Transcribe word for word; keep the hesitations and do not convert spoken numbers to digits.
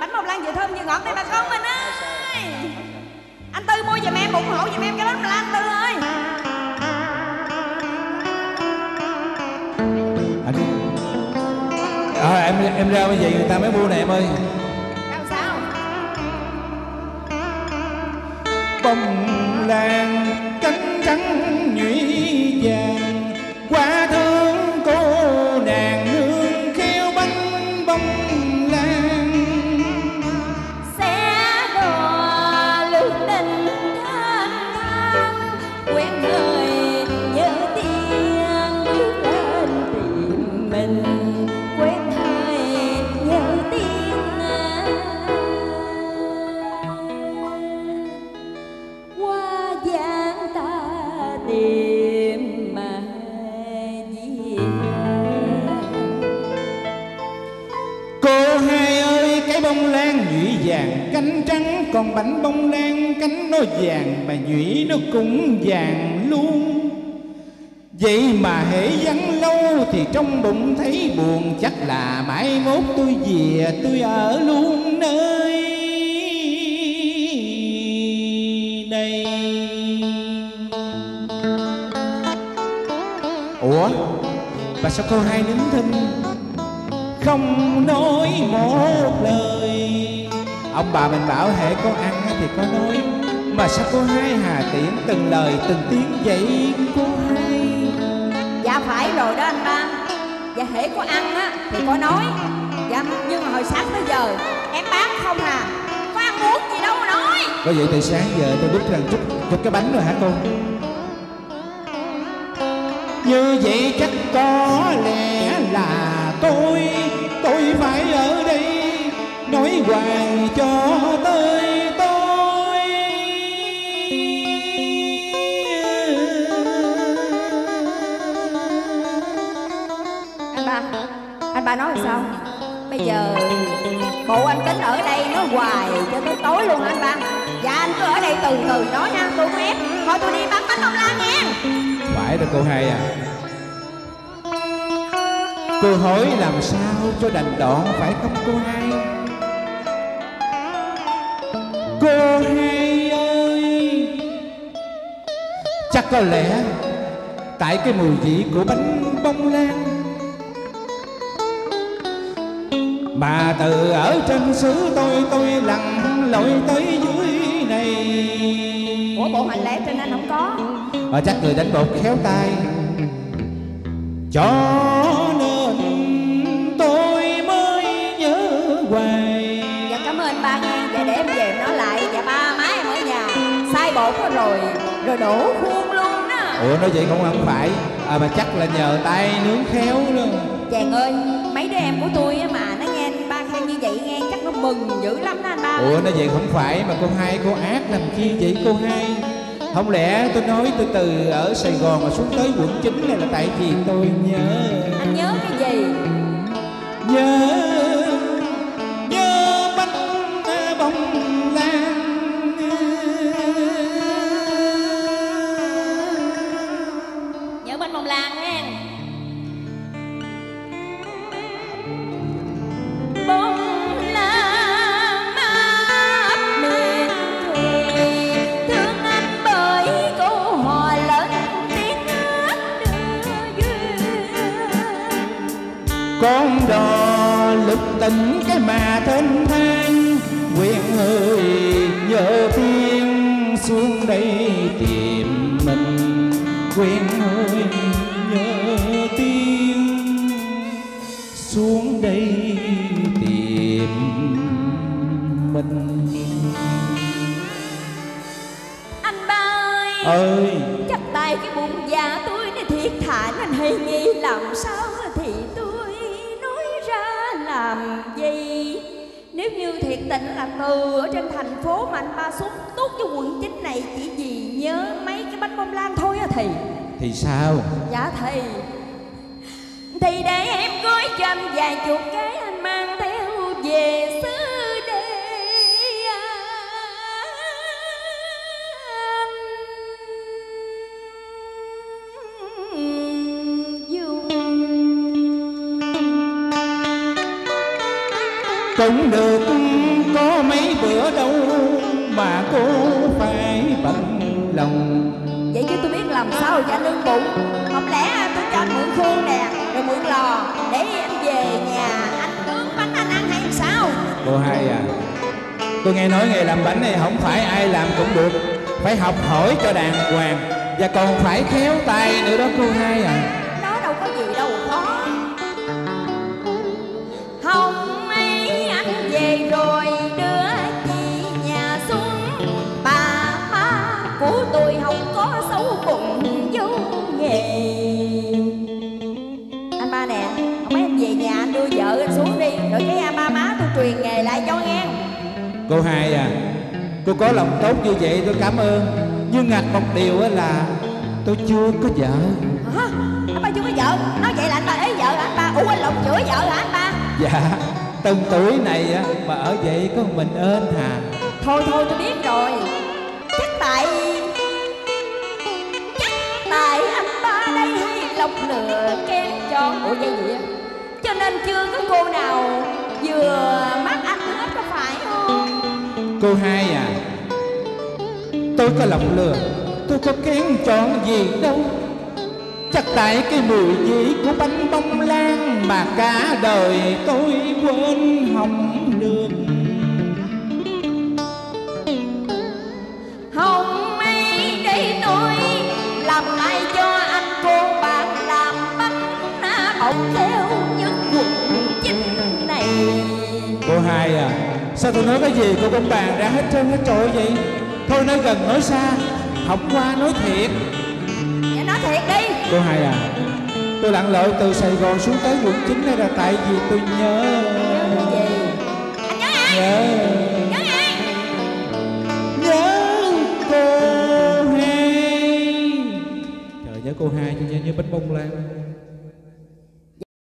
Bánh bông lan vừa thơm vừa ngọt đây bà con mình ơi. Anh Tư mua giùm em, ủng hộ giùm em cái bánh bông lan Tư ơi. Anh đi. À, em em ra bây giờ người ta mới mua nè em ơi. Sao sao? Bông lan cánh trắng nhụy vàng, quá thương cô nàng nương khéo bánh bông lan. Xe đò lướt tình thanh thang, quen người nhớ tiếng bước lên tìm mình, quen thời nhớ tiếng qua giang ta tìm mà gì. Cô hai ơi, cái bông lan nhụy vàng cánh trắng, còn bánh bông lan cánh nó vàng mà nhụy nó cũng vàng luôn. Vậy mà hễ vắng lâu thì trong bụng thấy buồn, chắc là mãi mốt tôi về tôi ở luôn nơi đây. Ủa, bà sao cô hai nín thinh không nói một lời? Ông bà mình bảo hễ có ăn thì có nói, mà sao cô hai hà tiễn từng lời từng tiếng vậy cô hai? Dạ phải rồi đó anh ba. Dạ hễ có ăn á thì có nói. Dạ nhưng mà hồi sáng tới giờ em bán không à, có ăn uống gì đâu mà nói. Có vậy từ sáng giờ tôi đút rằng chút chút cái bánh rồi hả cô? Như vậy chắc có lẽ là tôi Tôi phải ở đây nói hoài cho tới tôi. Anh ba, anh ba nói sao? Bây giờ bộ anh tính ở đây nói hoài cho tới tối luôn anh ba. Dạ anh cứ ở đây từ từ nói nha, tôi không ép. Thôi tôi đi bán bánh bông lan nha. Phải rồi cô hai à. Cô hỏi làm sao cho đành đoạn phải không cô hai? Cô hai ơi, chắc có lẽ tại cái mùi vị của bánh bông lan mà từ ở trên xứ tôi tôi lặn lội tới dưới này. Ủa bộ hành lẽ trên anh không có. Ờ, chắc người đánh bột khéo tay, cho nên tôi mới nhớ hoài. Dạ cảm ơn anh ba nha. Dạ để em về em nói lại. Dạ ba má em ở nhà sai bột rồi rồi đổ khuôn luôn á. Ủa nói vậy cũng không phải à, mà chắc là nhờ tay nướng khéo luôn. Chàng ơi, mấy đứa em của tôi á mà nó nghe anh ba khen như vậy nghe chắc nó mừng dữ lắm đó anh ba. Ủa nói vậy không phải mà cô hai cô ác làm chi vậy cô hai? Không lẽ tôi nói tôi từ ở Sài Gòn mà xuống tới quận chín này là tại vì tôi nhớ. Anh nhớ cái gì? Nhớ nhớ bánh bông lan. Nhớ bánh bông lan nghe. Bông lan mát miền thùy, thương anh bởi câu hò lớn tiếng hát đưa duyên. Con đò lực tình cái mà thênh thang, quyền ơi nhớ tiếng xuống đây tìm mình. Quyền ơi nhớ tiếng xuống đây tìm mình. Anh ba ơi, Ơi chắc tay cái bụng già tôi này thiệt thà nên hay nghi làm sao thì tôi nói ra làm gì. Nếu như thiệt tình là từ ở trên thành phố mà anh ba xuống tốt cho quận chín này chỉ vì nhớ mấy cái bánh bông lan thôi á thì thì sao? Dạ thì Thì để em gói cho anh vài chục cái anh mang theo về xứ để cũng được làm sao cho nương bụng. Không lẽ tôi cho anh mượn khuôn nè, rồi mượn lò để anh về nhà anh nướng bánh anh ăn hay sao? Cô Hai à, tôi nghe nói nghề làm bánh này không phải ai làm cũng được, phải học hỏi cho đàng hoàng và còn phải khéo tay nữa đó cô Hai à. Đó đâu có gì đâu khó. Hồng ấy anh về rồi đưa chị nhà xuống, bà má của tôi không có xấu bụng vô nghề. Anh ba nè, không mấy anh về nhà anh đưa vợ anh xuống đi, rồi cái ba má tôi truyền nghề lại cho nghe. Cô Hai à, cô có lòng tốt như vậy tôi cảm ơn, nhưng ngặt một điều là tôi chưa có vợ. Hả? Anh ba chưa có vợ? Nói vậy là anh ba ế vợ hả anh ba? Ủa anh lộn chữa vợ hả anh ba? Dạ, từng tuổi này á mà ở vậy có mình ơn hà. Thôi thôi tôi biết rồi. Chắc tại Chắc tại anh ba đây hay lọc lừa kén cho. Ủa vậy gì á? Cho nên chưa có cô nào vừa mắt anh hết có phải không? Cô Hai à, tôi có lòng lừa, tôi có kén chọn gì đâu. Chắc tại cái mùi vị của bánh bông lan mà cả đời tôi quên không được. Hồng ấy để tôi làm lại cho anh cô bạn làm bánh bột theo những quần chính này. Cô Hai à, sao tôi nói cái gì cô cũng bàn ra hết trơn hết trội vậy? Thôi nói gần nói xa, học qua nói thiệt. Dạ nói thiệt đi. Cô Hai à, tôi lặn lội từ Sài Gòn xuống tới quận chín đây là tại vì tôi nhớ. Nhớ cái gì? Anh nhớ ai? Nhớ Nhớ ai? Nhớ cô Hai. Trời, nhớ cô Hai chứ nhớ, nhớ bánh bông lan.